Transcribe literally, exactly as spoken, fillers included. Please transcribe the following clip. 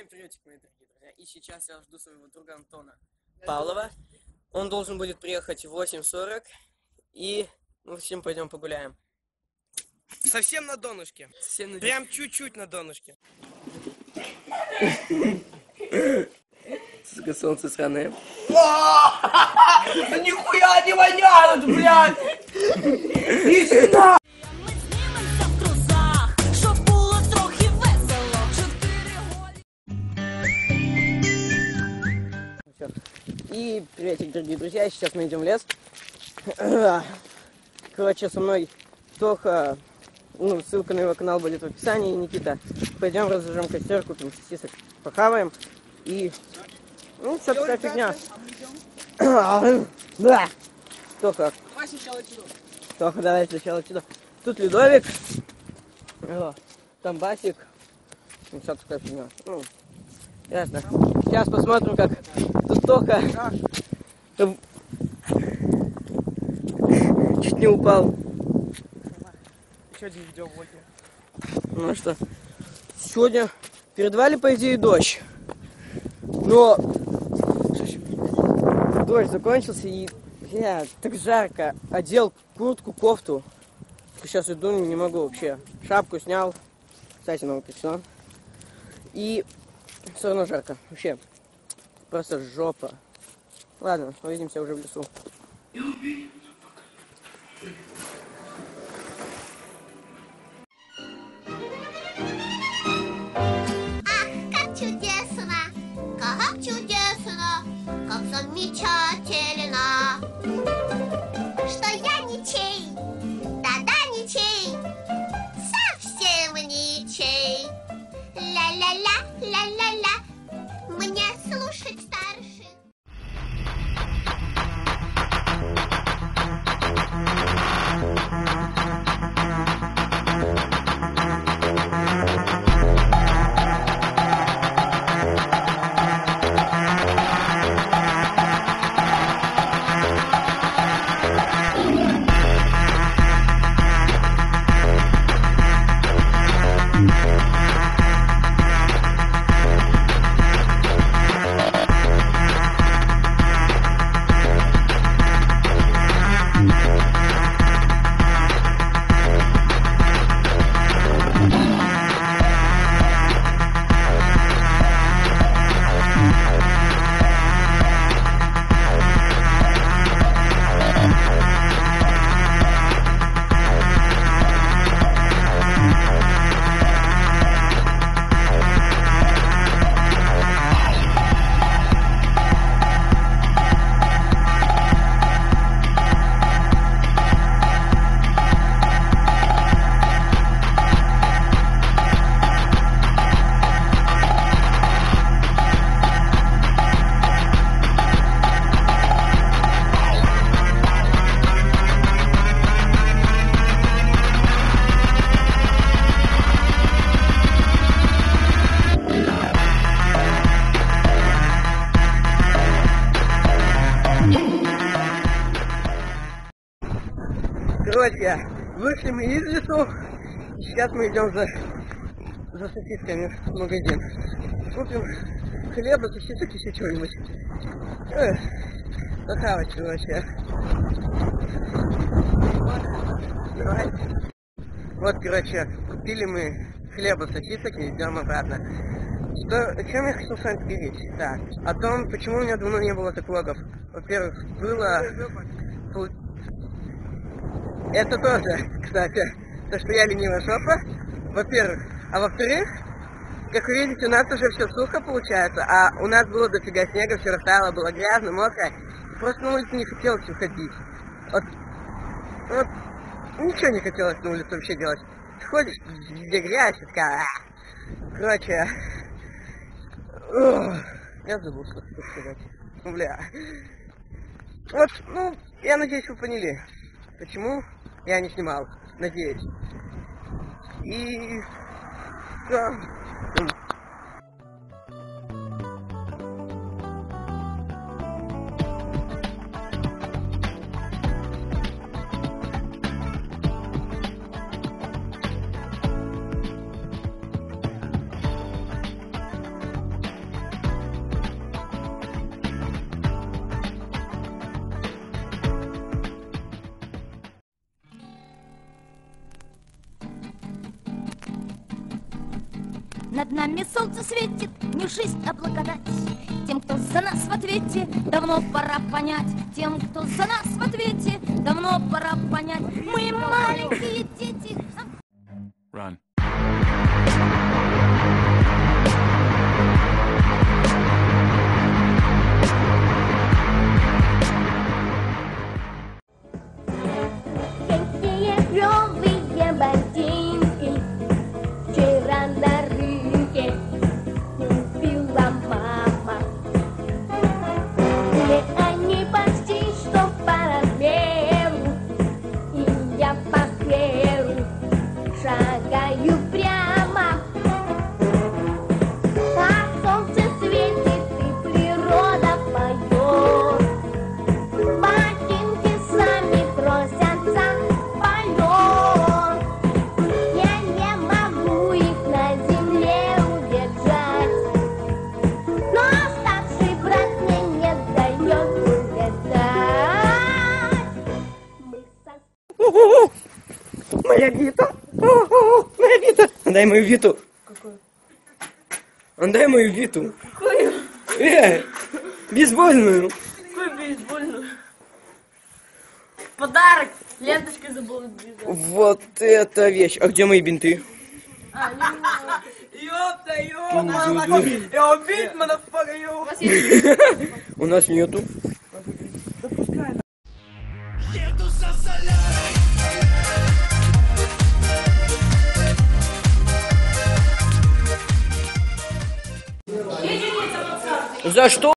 Всем приветик, мои дорогие друзья. И сейчас я жду своего друга Антона Павлова. Он должен будет приехать в восемь сорок. И мы всем пойдем погуляем. Совсем на донышке. Совсем на... Прям чуть-чуть на донышке. Сука, солнце сраное. Нихуя не воняют, блядь! Иди на! И приветик, дорогие друзья, сейчас мы идем в лес. Короче, со мной Тоха, ну, ссылка на его канал будет в описании. Никита, пойдем разожжем костер, купим сосисок, похаваем. И, ну, вся такая фигня. Да. Тоха. Давай сначала отсюда. Тоха, давай сначала отсюда. Тут Людовик. О, там Басик. Ну, вся такая фигня. Ну, ясно. Сейчас посмотрим, как тут Тоха чуть не упал. Еще один видеоблог. Ну что, сегодня передавали, по идее, дождь. Но дождь закончился, и я так жарко. Одел куртку, кофту. Сейчас иду, не могу вообще. Шапку снял. Кстати, новый капюшон. И все равно жарко. Вообще. Просто жопа. Ладно, увидимся уже в лесу. Ах, как чудесно, как чудесно, как замечательно, что я ничей, да-да, ничей, совсем ничей. Ля-ля-ля, ля-ля-ля, мне слушать старших. Короче, вышли мы из лесу. Сейчас мы идем за, за сосисками в магазин. Купим хлеба, сосисок и еще чего-нибудь. Похавать, короче. Давай. Вот, короче, купили мы хлеба, сосисок и идем обратно. Что, о чем я хотел с вами поговорить? Так, о том, почему у меня давно не было так влогов. Во-первых, было... Это тоже, кстати, то, что я ленивая жопа, во-первых. А во-вторых, как вы видите, у нас уже все сухо получается, а у нас было дофига снега, все растаяло, было грязно, мокро. Просто на улице не хотелось уходить. Вот, вот, ничего не хотелось на улице вообще делать. Ты ходишь, где грязь, и такая... А. Короче, ух, я забыл, что сказать. Бля. Вот, ну, я надеюсь, вы поняли, почему я не снимал, надеюсь. И... Да. Над нами солнце светит, не жизнь, а благодать. Тем, кто за нас в ответе, давно пора понять. Тем, кто за нас в ответе, давно пора понять. Мы маленькие дети. Run. Какие клёвые ботинки вчера на рынке купила мама. Мне они почти что по размеру, и я по скверу шагаю прямо. Как солнце светит и природа поет, ботинки сами просятся в полет. Я не могу их на земле удержать, но старший брат мне не дает улетать. Мы со... Моя Вита. О-о-о, моя Вита. Дай мою Виту. Какую? Дай мою Виту. Какую? Э, бейсбольную. Какую бейсбольную? Подарок! Ленточкой забыла бежать. Вот это вещь. А где мои бинты? А, не знаю. Ёпта, ёпта, я убить, мадафака, У вас есть? У нас нету. За что?